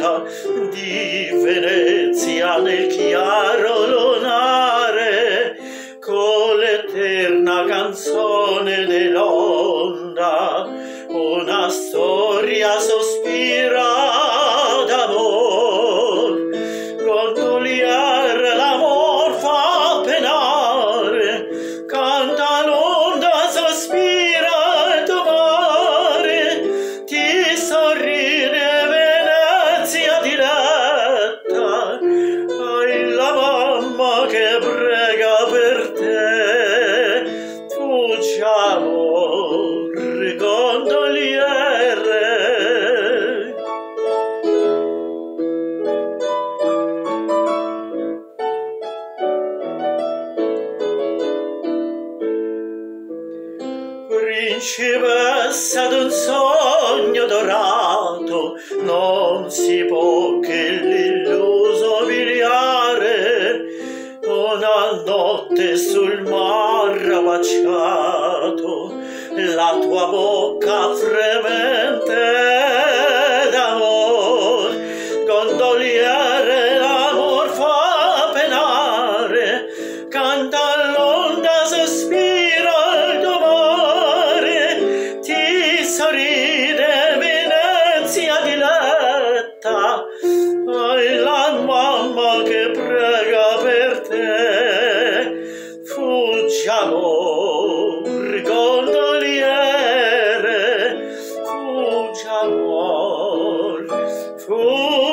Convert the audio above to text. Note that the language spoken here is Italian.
serata di Venezia nel chiaro lunare, con l'eterna canzone dell'onda, una storia sospira d'amor. Gondolier l'amor fa penare, canta l'onda, sospira il tuo mare, ti sorride Venezia diletta, hai la mamma che prega per te, fuggiamo, gondoliere. Principessa d'un sogno dorato, non si può che l'illuso biliare, una notte sul mare baciato, la tua bocca fremente d'amor. Gondoliere, l'amor fa penare, canta l'onda, sospira il tuo mare, ti sorride Venezia diletta, hai la mamma che prega per te, fuggiamo, gondoliere, fuggiamo, fuggiamo.